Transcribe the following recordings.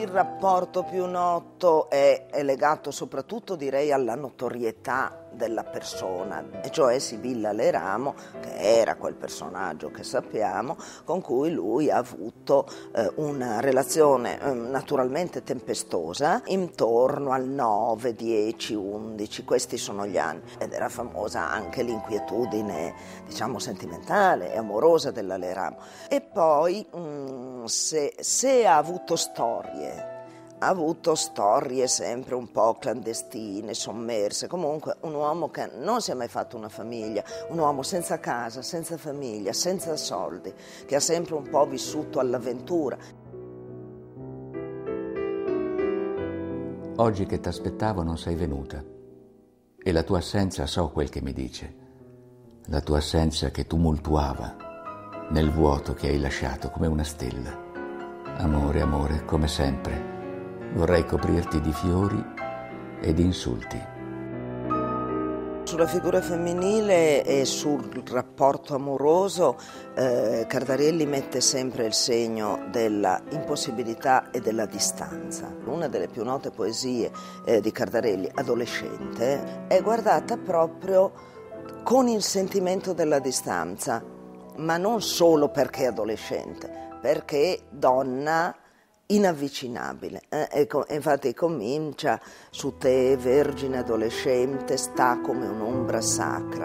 il rapporto più noto è legato soprattutto, direi, alla notorietà della persona, e cioè Sibilla Leramo, che era quel personaggio che sappiamo, con cui lui ha avuto una relazione naturalmente tempestosa intorno al 9, 10, 11, questi sono gli anni, ed era famosa anche l'inquietudine, diciamo, sentimentale e amorosa della Leramo. E poi se ha avuto storie sempre un po' clandestine, sommerse, comunque un uomo che non si è mai fatto una famiglia, un uomo senza casa, senza famiglia, senza soldi, che ha sempre un po' vissuto all'avventura. Oggi che t'aspettavo non sei venuta, e la tua assenza so quel che mi dice, la tua assenza che tumultuava nel vuoto che hai lasciato come una stella. Amore, amore, come sempre, vorrei coprirti di fiori e di insulti. Sulla figura femminile e sul rapporto amoroso Cardarelli mette sempre il segno della impossibilità e della distanza. Una delle più note poesie di Cardarelli, Adolescente, è guardata proprio con il sentimento della distanza, ma non solo perché è adolescente, perché donna inavvicinabile. Infatti comincia: su te, vergine adolescente, sta come un'ombra sacra.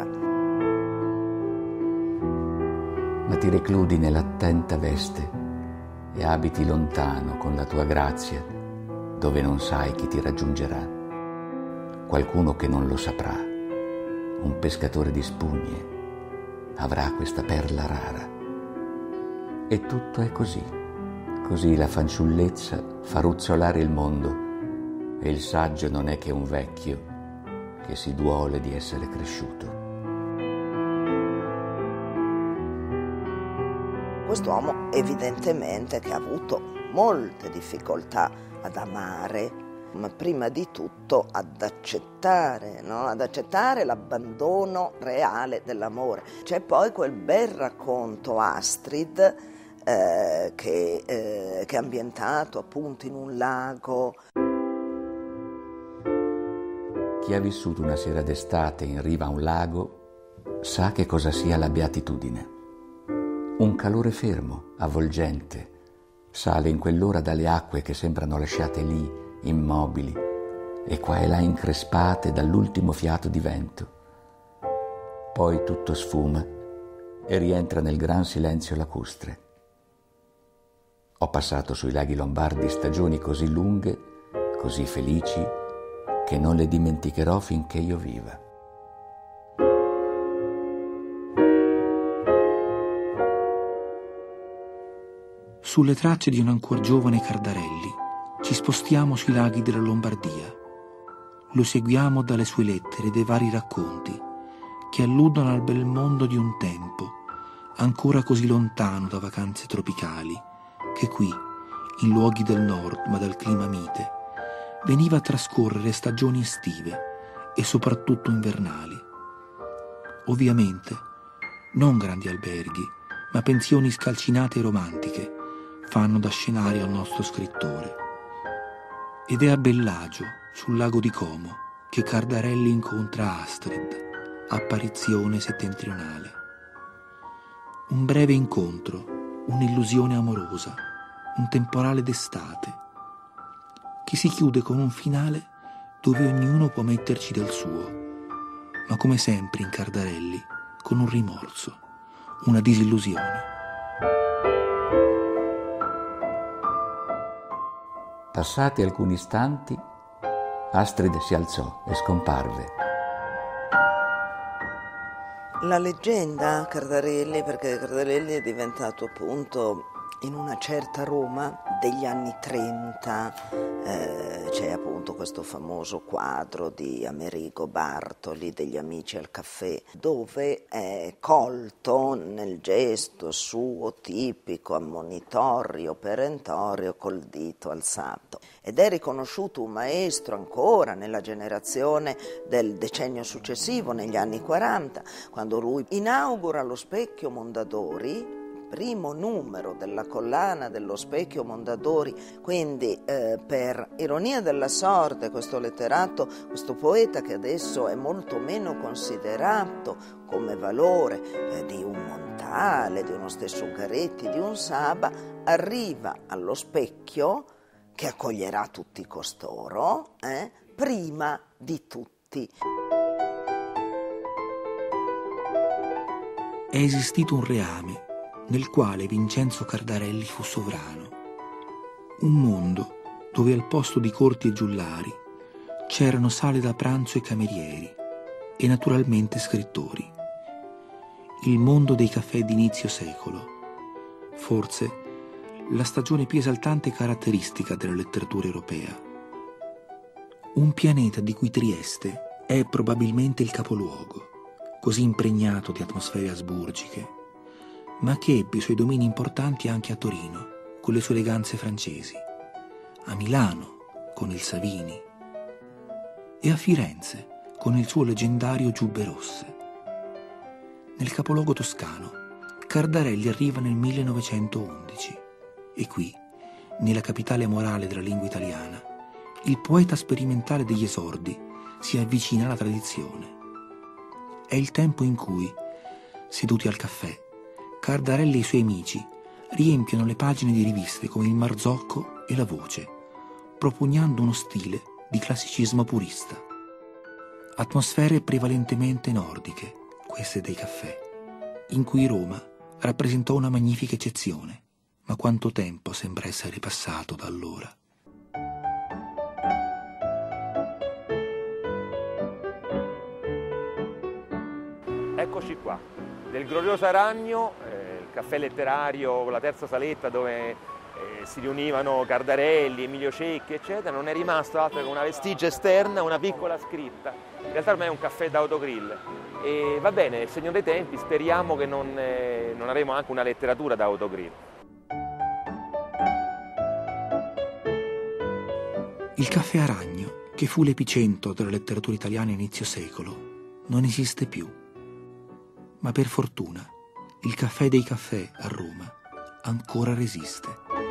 Ma ti recludi nell'attenta veste e abiti lontano con la tua grazia, dove non sai chi ti raggiungerà. Qualcuno che non lo saprà, un pescatore di spugne, avrà questa perla rara. E tutto è così. Così la fanciullezza fa ruzzolare il mondo, e il saggio non è che un vecchio che si duole di essere cresciuto. Quest'uomo evidentemente che ha avuto molte difficoltà ad amare, ma prima di tutto ad accettare, no? Ad accettare l'abbandono reale dell'amore. C'è poi quel bel racconto, Astrid, che è ambientato appunto in un lago. Chi ha vissuto una sera d'estate in riva a un lago sa che cosa sia la beatitudine. Un calore fermo, avvolgente, sale in quell'ora dalle acque che sembrano lasciate lì, immobili, e qua e là increspate dall'ultimo fiato di vento. Poi tutto sfuma e rientra nel gran silenzio lacustre. Ho passato sui laghi lombardi stagioni così lunghe, così felici, che non le dimenticherò finché io viva. Sulle tracce di un ancor giovane Cardarelli ci spostiamo sui laghi della Lombardia. Lo seguiamo dalle sue lettere e dai vari racconti che alludono al bel mondo di un tempo, ancora così lontano da vacanze tropicali, che qui, in luoghi del nord ma dal clima mite, veniva a trascorrere stagioni estive e soprattutto invernali. Ovviamente, non grandi alberghi, ma pensioni scalcinate e romantiche fanno da scenario al nostro scrittore. Ed è a Bellagio, sul lago di Como, che Cardarelli incontra Astrid, apparizione settentrionale. Un breve incontro, un'illusione amorosa, un temporale d'estate, che si chiude con un finale dove ognuno può metterci del suo, ma come sempre in Cardarelli, con un rimorso, una disillusione. Passati alcuni istanti, Astrid si alzò e scomparve. La leggenda Cardarelli, perché Cardarelli è diventato appunto in una certa Roma degli anni 30, c'è appunto questo famoso quadro di Amerigo Bartoli, Degli amici al caffè, dove è colto nel gesto suo tipico, ammonitorio, perentorio, col dito alzato. Ed è riconosciuto un maestro ancora nella generazione del decennio successivo, negli anni 40, quando lui inaugura lo Specchio Mondadori, primo numero della collana dello Specchio Mondadori. Quindi per ironia della sorte questo letterato, questo poeta che adesso è molto meno considerato come valore di un Montale, di uno stesso Ungaretti, di un Saba, arriva allo Specchio che accoglierà tutti costoro, prima di tutti. È esistito un reame nel quale Vincenzo Cardarelli fu sovrano, un mondo dove al posto di corti e giullari c'erano sale da pranzo e camerieri e naturalmente scrittori. Il mondo dei caffè d'inizio secolo, forse la stagione più esaltante e caratteristica della letteratura europea. Un pianeta di cui Trieste è probabilmente il capoluogo, così impregnato di atmosfere asburgiche, ma che ebbe i suoi domini importanti anche a Torino, con le sue eleganze francesi, a Milano, con il Savini, e a Firenze, con il suo leggendario Giubbe Rosse. Nel capoluogo toscano, Cardarelli arriva nel 1911 e qui, nella capitale morale della lingua italiana, il poeta sperimentale degli esordi si avvicina alla tradizione. È il tempo in cui, seduti al caffè, Cardarelli e i suoi amici riempiono le pagine di riviste come il Marzocco e la Voce, propugnando uno stile di classicismo purista. Atmosfere prevalentemente nordiche, queste dei caffè, in cui Roma rappresentò una magnifica eccezione, ma quanto tempo sembra essere passato da allora. Eccoci qua, del glorioso Aragno, il caffè letterario con la terza saletta dove si riunivano Cardarelli, Emilio Cecchi, eccetera. Non è rimasto altro che una vestigia esterna, una piccola scritta. In realtà ormai è un caffè d'autogrill. E va bene, è il segno dei tempi, speriamo che non avremo anche una letteratura da autogrill. Il caffè Aragno, che fu l'epicentro della letteratura italiana a inizio secolo, non esiste più. Ma per fortuna il caffè dei caffè a Roma ancora resiste.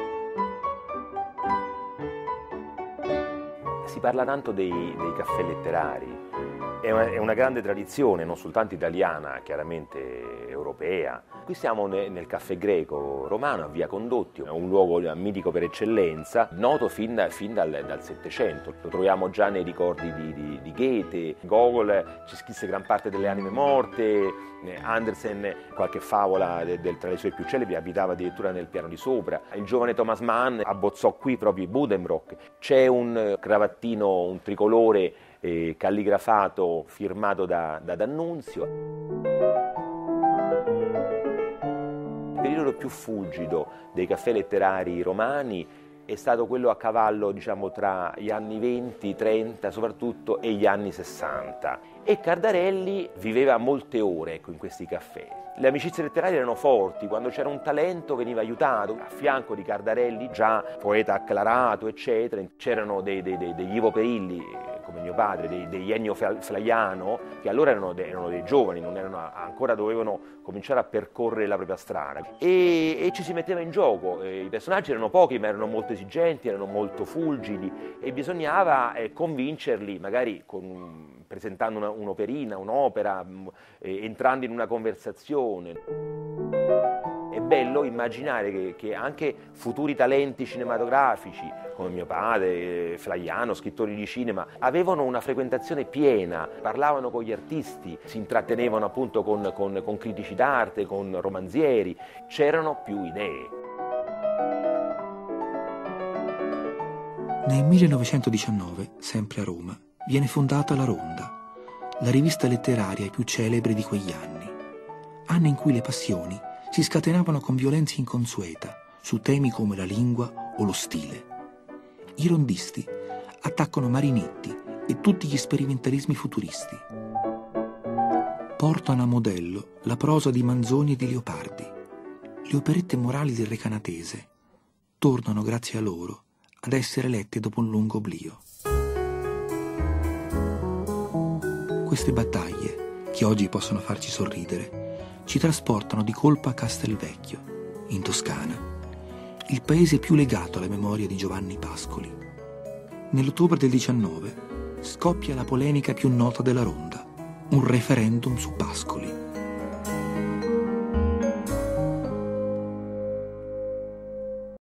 Si parla tanto dei caffè letterari. È una grande tradizione, non soltanto italiana, chiaramente europea. Qui siamo nel caffè greco romano a Via Condotti, è un luogo mitico per eccellenza, noto fin dal Settecento. Lo troviamo già nei ricordi di Goethe, Gogol ci scrisse gran parte delle anime morte, Andersen qualche favola tra le sue più celebri abitava addirittura nel piano di sopra. Il giovane Thomas Mann abbozzò qui proprio i Buddenbrook. C'è un cravattino, un tricolore calligrafato, firmato da D'Annunzio. Il periodo più fulgido dei caffè letterari romani è stato quello a cavallo, diciamo, tra gli anni 20, 30 soprattutto e gli anni 60. E Cardarelli viveva molte ore in questi caffè. Le amicizie letterarie erano forti, quando c'era un talento veniva aiutato. A fianco di Cardarelli, già poeta acclarato, eccetera, c'erano degli Ivo Perilli, come mio padre, degli Ennio Flaiano, che allora erano dei giovani, ancora dovevano cominciare a percorrere la propria strada. E ci si metteva in gioco. I personaggi erano pochi, ma erano molto esigenti, erano molto fulgidi e bisognava convincerli, magari presentando un'operina, un'opera, entrando in una conversazione. È bello immaginare che anche futuri talenti cinematografici, come mio padre, Flaiano, scrittori di cinema, avevano una frequentazione piena, parlavano con gli artisti, si intrattenevano appunto con critici d'arte, con romanzieri, c'erano più idee. Nel 1919, sempre a Roma, viene fondata La Ronda, la rivista letteraria più celebre di quegli anni. Anni in cui le passioni si scatenavano con violenza inconsueta su temi come la lingua o lo stile. I rondisti attaccano Marinetti e tutti gli sperimentalismi futuristi. Portano a modello la prosa di Manzoni e di Leopardi. Le operette morali del Recanatese tornano grazie a loro ad essere lette dopo un lungo oblio. Queste battaglie, che oggi possono farci sorridere, ci trasportano di colpo a Castelvecchio, in Toscana, il paese più legato alla memoria di Giovanni Pascoli. Nell'ottobre del 19 scoppia la polemica più nota della Ronda, un referendum su Pascoli.